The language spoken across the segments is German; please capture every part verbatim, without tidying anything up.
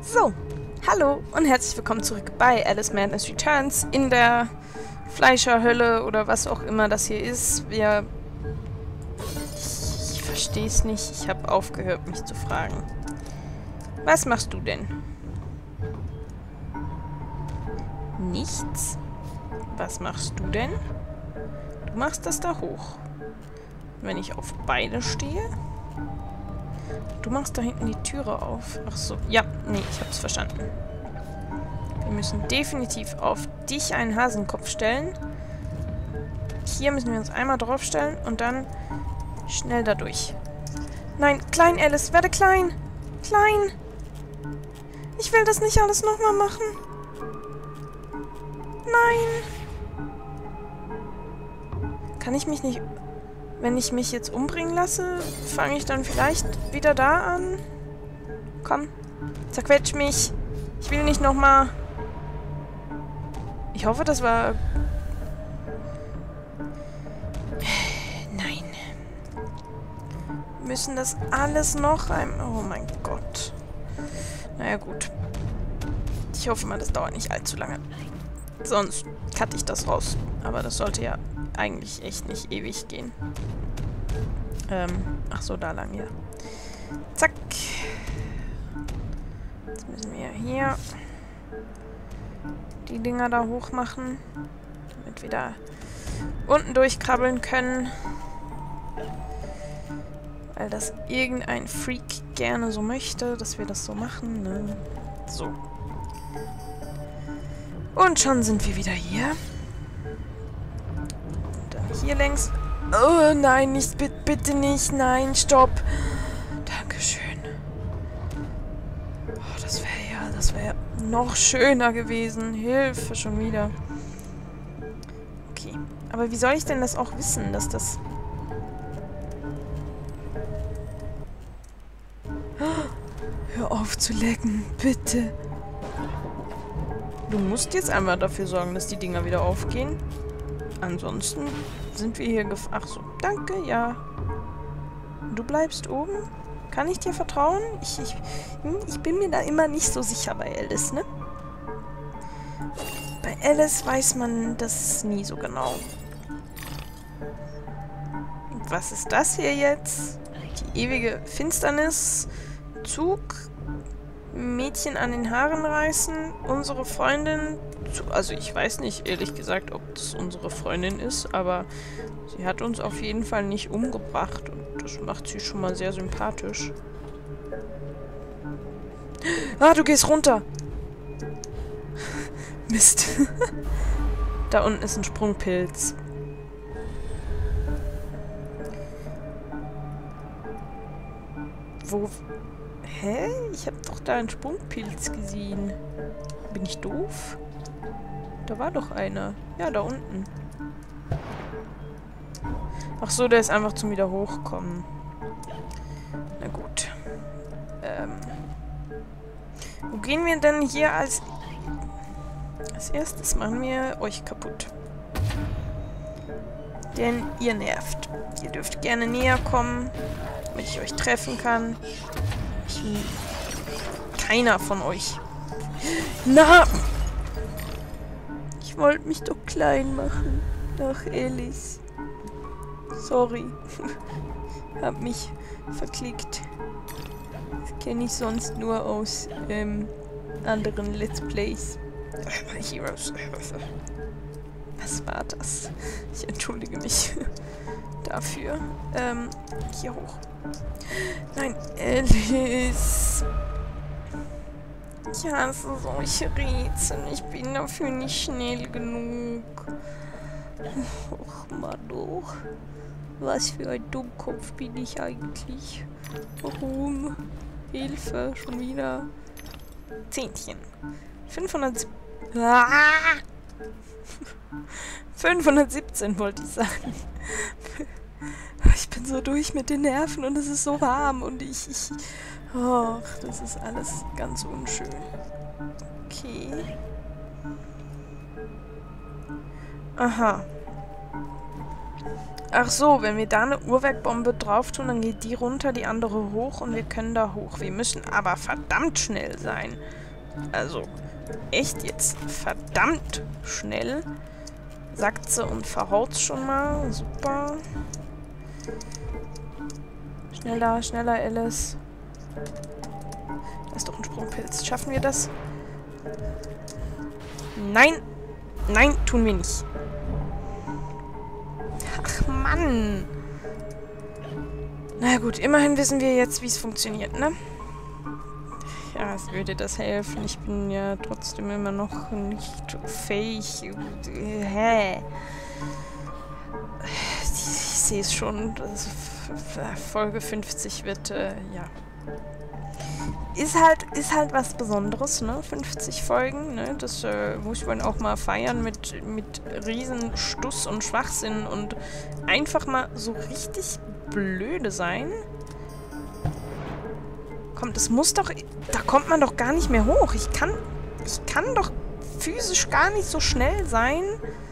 So, hallo und herzlich willkommen zurück bei Alice Madness Returns in der Fleischerhölle oder was auch immer das hier ist. Wir... Ich, ich verstehe es nicht. Ich habe aufgehört, mich zu fragen. Was machst du denn? Nichts? Was machst du denn? Du machst das da hoch. Wenn ich auf Beine stehe? Du machst da hinten die Türe auf. Ach so. Ja, nee, ich hab's verstanden. Wir müssen definitiv auf dich einen Hasenkopf stellen. Hier müssen wir uns einmal draufstellen und dann schnell da durch. Nein, klein, Alice, werde klein. Klein. Ich will das nicht alles nochmal machen. Nein. Kann ich mich nicht... Wenn ich mich jetzt umbringen lasse, fange ich dann vielleicht wieder da an? Komm, zerquetsch mich. Ich will nicht nochmal... Ich hoffe, das war... Nein. Wir müssen das alles noch rein... Oh mein Gott. Naja, gut. Ich hoffe mal, das dauert nicht allzu lange. Sonst cutte ich das raus. Aber das sollte ja eigentlich echt nicht ewig gehen. Ähm, ach so, da lang, ja. Zack. Jetzt müssen wir hier die Dinger da hoch machen, damit wir da unten durchkrabbeln können. Weil das irgendein Freak gerne so möchte, dass wir das so machen, ne? So. Und schon sind wir wieder hier. Und dann hier längs. Oh nein, nicht, bitte, bitte nicht. Nein, stopp. Dankeschön. Oh, das wäre ja, das wäre noch schöner gewesen. Hilfe, schon wieder. Okay. Aber wie soll ich denn das auch wissen, dass das... Hör auf zu lecken, bitte. Du musst jetzt einmal dafür sorgen, dass die Dinger wieder aufgehen. Ansonsten sind wir hier gef... Ach so, danke, ja. Du bleibst oben? Kann ich dir vertrauen? Ich, ich, ich bin mir da immer nicht so sicher bei Alice, ne? Bei Alice weiß man das nie so genau. Und was ist das hier jetzt? Die ewige Finsternis. Zug. Mädchen an den Haaren reißen. Unsere Freundin... Also ich weiß nicht, ehrlich gesagt, ob das unsere Freundin ist, aber sie hat uns auf jeden Fall nicht umgebracht und das macht sie schon mal sehr sympathisch. Ah, du gehst runter! Mist. Da unten ist ein Sprungpilz. Wo... Hä? Ich habe doch da einen Sprungpilz gesehen. Bin ich doof? Da war doch einer. Ja, da unten. Ach so, der ist einfach zum wieder hochkommen. Na gut. Ähm. Wo gehen wir denn hier als... Als erstes machen wir euch kaputt. Denn ihr nervt. Ihr dürft gerne näher kommen, damit ich euch treffen kann. Ich... Keiner von euch. Na! Ich wollte mich doch klein machen. Ach, Alice. Sorry. Hab mich verklickt. Das kenne ich sonst nur aus ähm, anderen Let's Plays. Heroes. Was war das? Ich entschuldige mich dafür. Ähm, hier hoch. Nein, Alice. Ich hasse solche Rätsel. Ich bin dafür nicht schnell genug. Och, Mann, doch. Was für ein Dummkopf bin ich eigentlich? Warum? Hilfe, schon wieder. Zehntchen. fünfhundert... Ah! fünfhundertsiebzehn wollte ich sagen. Ich bin so durch mit den Nerven und es ist so warm und ich... ich Och, das ist alles ganz unschön. Okay. Aha. Ach so, wenn wir da eine Uhrwerkbombe drauf tun, dann geht die runter, die andere hoch und wir können da hoch. Wir müssen aber verdammt schnell sein. Also, echt jetzt verdammt schnell. Sagt sie und verhaut's schon mal. Super. Schneller, schneller, Alice. Da ist doch ein Sprungpilz. Schaffen wir das? Nein! Nein, tun wir nicht. Ach, Mann! Na gut, immerhin wissen wir jetzt, wie es funktioniert, ne? Ja, es würde das helfen. Ich bin ja trotzdem immer noch nicht fähig. Hä? Ich sehe es schon. Das Folge fünfzig wird, äh, ja. Ist halt, ist halt was Besonderes, ne? fünfzig Folgen, ne? Das äh, muss man auch mal feiern mit, mit riesen Stuss und Schwachsinn und einfach mal so richtig blöde sein. Komm, das muss doch... Da kommt man doch gar nicht mehr hoch. Ich kann... Ich kann doch physisch gar nicht so schnell sein.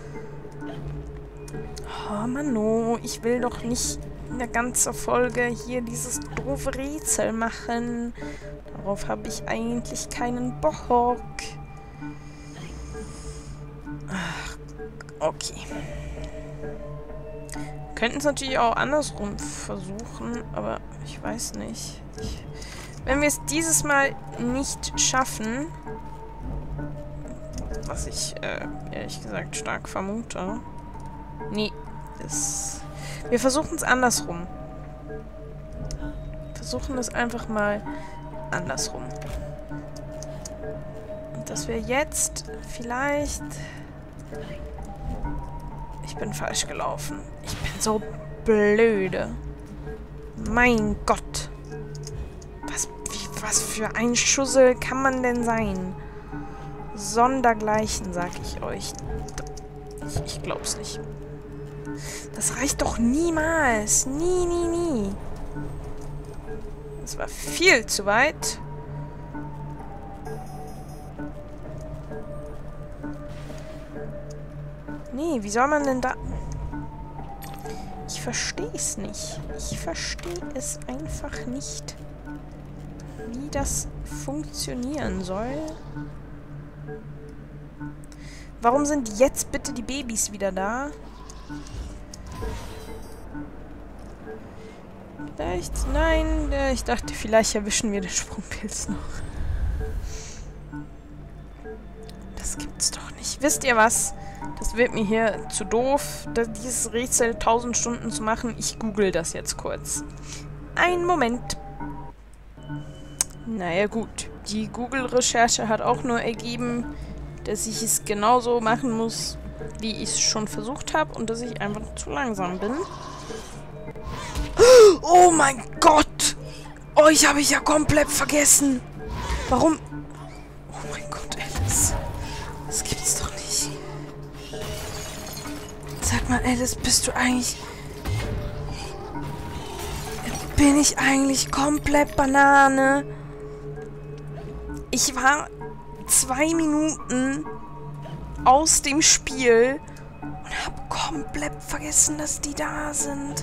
Oh, Mano, ich will doch nicht eine ganze Folge hier dieses doofe Rätsel machen. Darauf habe ich eigentlich keinen Bock. Ach, okay. Könnten es natürlich auch andersrum versuchen, aber ich weiß nicht. Ich, wenn wir es dieses Mal nicht schaffen, was ich äh, ehrlich gesagt stark vermute. Nee, das... Wir versuchen es andersrum. Versuchen es einfach mal andersrum. Und dass wir jetzt vielleicht... Ich bin falsch gelaufen. Ich bin so blöde. Mein Gott. Was, wie, was für ein Schussel kann man denn sein? Sondergleichen, sag ich euch. Ich, ich glaub's nicht. Das reicht doch niemals. Nie, nie, nie. Das war viel zu weit. Nee, wie soll man denn da... Ich verstehe es nicht. Ich verstehe es einfach nicht, wie das funktionieren soll. Warum sind jetzt bitte die Babys wieder da? Vielleicht... Nein, ich dachte, vielleicht erwischen wir den Sprungpilz noch. Das gibt's doch nicht. Wisst ihr was? Das wird mir hier zu doof, dieses Rätsel tausend Stunden zu machen. Ich google das jetzt kurz. Ein Moment. Naja gut, die Google-Recherche hat auch nur ergeben, dass ich es genauso machen muss, wie ich es schon versucht habe und dass ich einfach zu langsam bin. Oh mein Gott! Euch habe ich ja komplett vergessen. Warum? Oh mein Gott, Alice. Das gibt's doch nicht. Sag mal, Alice, bist du eigentlich... Bin ich eigentlich komplett Banane? Ich war zwei Minuten aus dem Spiel und habe komplett vergessen, dass die da sind.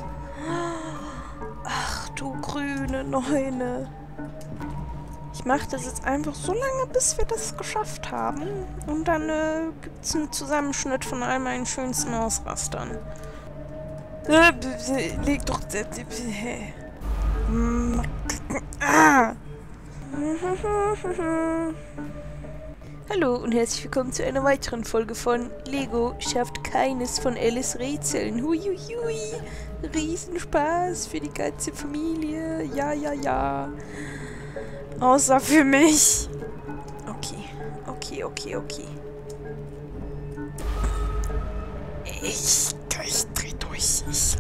Ach du grüne Neune. Ich mache das jetzt einfach so lange, bis wir das geschafft haben. Und dann äh, gibt es einen Zusammenschnitt von all meinen schönsten Ausrastern. Leg doch... Ah! Hallo und herzlich willkommen zu einer weiteren Folge von Lego schafft keines von Alice Rätseln. Huiuiui. Riesenspaß für die ganze Familie. Ja, ja, ja. Außer für mich. Okay, okay, okay, okay. Ich, ich dreh durch. Ich.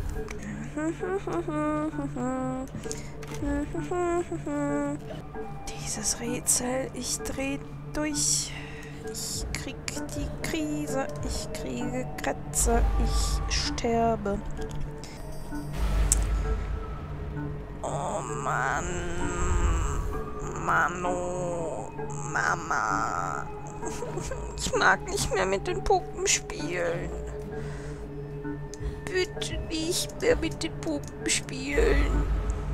Dieses Rätsel, ich dreh durch. Ich krieg die Krise. Ich kriege Kratzer. Ich sterbe. Oh Mann. Mano. Mama. Ich mag nicht mehr mit den Puppen spielen. bitte nicht mehr mit den Puppen spielen.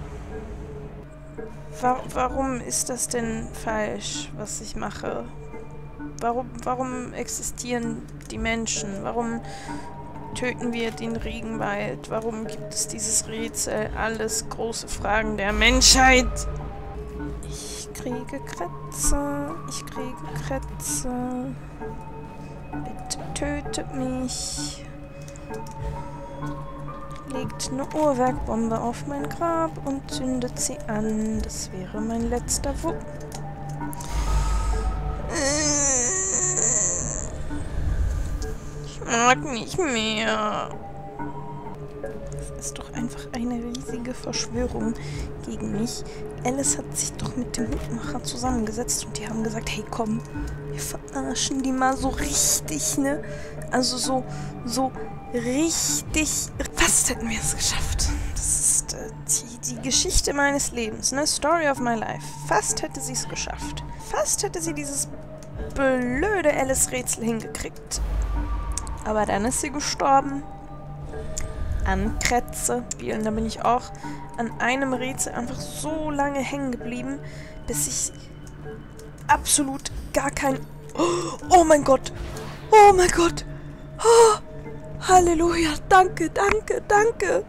Wa warum ist das denn falsch, was ich mache? Warum, warum existieren die Menschen? Warum töten wir den Regenwald? Warum gibt es dieses Rätsel? Alles große Fragen der Menschheit. Ich kriege Krätze. Ich kriege Krätze. Bitte tötet mich. Legt eine Uhrwerkbombe auf mein Grab und zündet sie an. Das wäre mein letzter Wunsch. Ich mag nicht mehr. Das ist doch einfach eine riesige Verschwörung gegen mich. Alice hat sich doch mit dem Hutmacher zusammengesetzt und die haben gesagt, hey komm, wir verarschen die mal so richtig, ne? Also so, so richtig, fast hätten wir es geschafft. Das ist äh, die, die Geschichte meines Lebens, ne? Story of my life. Fast hätte sie es geschafft. Fast hätte sie dieses blöde Alice-Rätsel hingekriegt. Aber dann ist sie gestorben. An Krätze spielen. Da bin ich auch an einem Rätsel einfach so lange hängen geblieben, bis ich absolut gar kein... Oh, oh mein Gott! Oh mein Gott! Oh, Halleluja! Danke, danke, danke!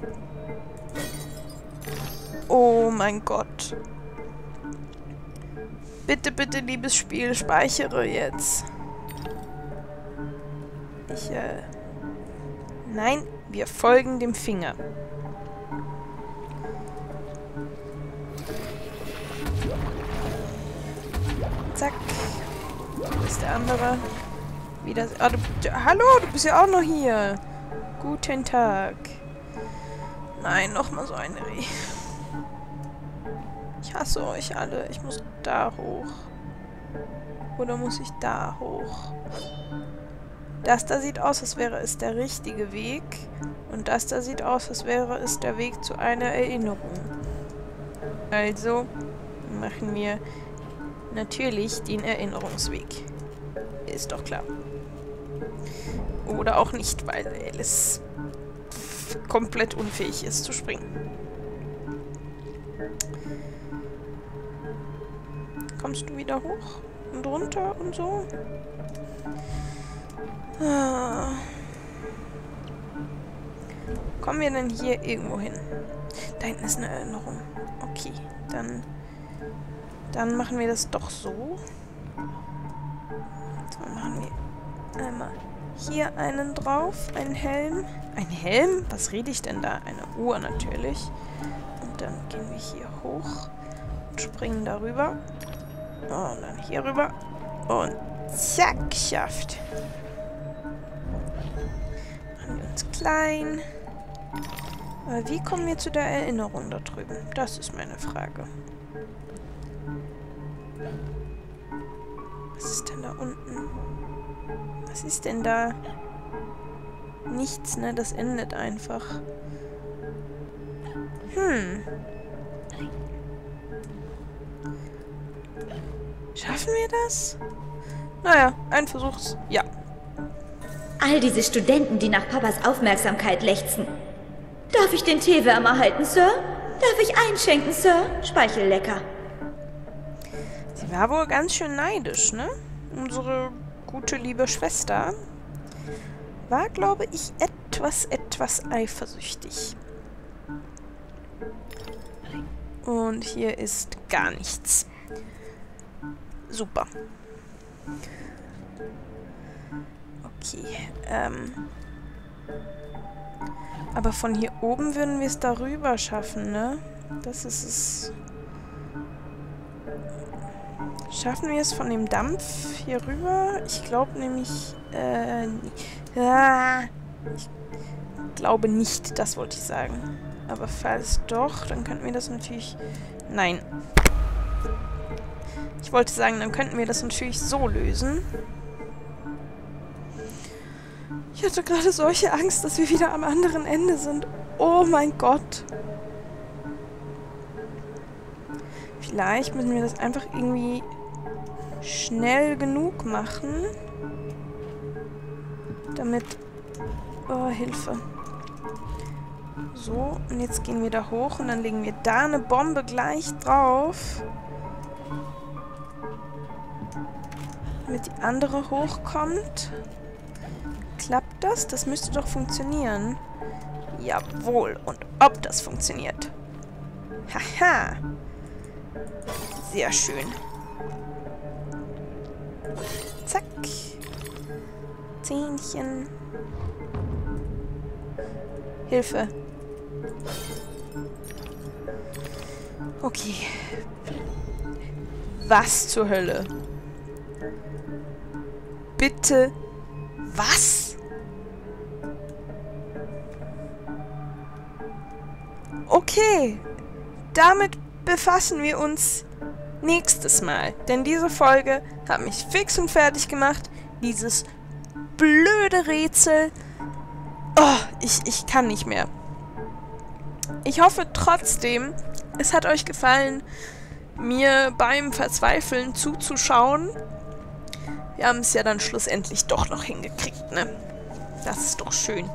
Oh mein Gott! Bitte, bitte, liebes Spiel, speichere jetzt. Ich, äh... Nein, wir folgen dem Finger. Zack. Wo ist der andere? Wieder... Ah, du, hallo, du bist ja auch noch hier. Guten Tag. Nein, nochmal so eine Reh. Ich hasse euch alle. Ich muss da hoch. Oder muss ich da hoch? Das da sieht aus, als wäre es der richtige Weg. Und das da sieht aus, als wäre es der Weg zu einer Erinnerung. Also machen wir natürlich den Erinnerungsweg. Ist doch klar. Oder auch nicht, weil Alice komplett unfähig ist zu springen. Kommst du wieder hoch und runter und so? Ah. Kommen wir denn hier irgendwo hin? Da hinten ist eine Erinnerung. Okay, dann, dann machen wir das doch so. So, machen wir einmal hier einen drauf, einen Helm. Ein Helm? Was rede ich denn da? Eine Uhr natürlich. Und dann gehen wir hier hoch und springen darüber. Und dann hier rüber. Und zack, geschafft. Machen wir uns klein. Aber wie kommen wir zu der Erinnerung da drüben? Das ist meine Frage. Was ist denn da unten? Was ist denn da? Nichts, ne? Das endet einfach. Hm. Schaffen wir das? Naja, ein Versuch's. Ja. All diese Studenten, die nach Papas Aufmerksamkeit lechzen. Darf ich den Tee wärmer halten, Sir? Darf ich einschenken, Sir? Speichel lecker. Sie war wohl ganz schön neidisch, ne? Unsere gute, liebe Schwester war, glaube ich, etwas, etwas eifersüchtig. Und hier ist gar nichts. Super. Okay, ähm... aber von hier oben würden wir es darüber schaffen, ne? Das ist es. Schaffen wir es von dem Dampf hier rüber? Ich glaube nämlich, äh... Ja, ich glaube nicht, das wollte ich sagen. Aber falls doch, dann könnten wir das natürlich... Nein. Ich wollte sagen, dann könnten wir das natürlich so lösen. Ich hatte gerade solche Angst, dass wir wieder am anderen Ende sind. Oh mein Gott. Vielleicht müssen wir das einfach irgendwie schnell genug machen. Damit... Oh, Hilfe. So, und jetzt gehen wir da hoch und dann legen wir da eine Bombe gleich drauf. Damit die andere hochkommt. Klappt das? Das müsste doch funktionieren. Jawohl. Und ob das funktioniert. Haha. Sehr schön. Zack. Zähnchen. Hilfe. Okay. Was zur Hölle? Bitte. Was? Okay. Damit befassen wir uns nächstes Mal. Denn diese Folge hat mich fix und fertig gemacht. Dieses blöde Rätsel. Oh, ich, ich kann nicht mehr. Ich hoffe trotzdem, es hat euch gefallen, mir beim Verzweifeln zuzuschauen. Wir haben es ja dann schlussendlich doch noch hingekriegt, ne? Das ist doch schön.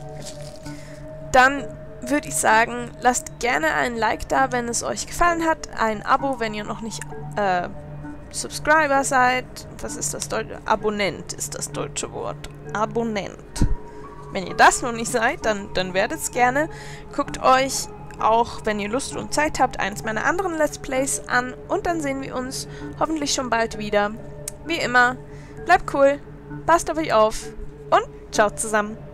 Dann würde ich sagen, lasst gerne ein Like da, wenn es euch gefallen hat. Ein Abo, wenn ihr noch nicht äh, Subscriber seid. Was ist das deutsche? Abonnent ist das deutsche Wort. Abonnent. Wenn ihr das noch nicht seid, dann, dann werdet es gerne. Guckt euch auch, wenn ihr Lust und Zeit habt, eins meiner anderen Let's Plays an. Und dann sehen wir uns hoffentlich schon bald wieder. Wie immer, bleibt cool, passt auf euch auf und ciao zusammen.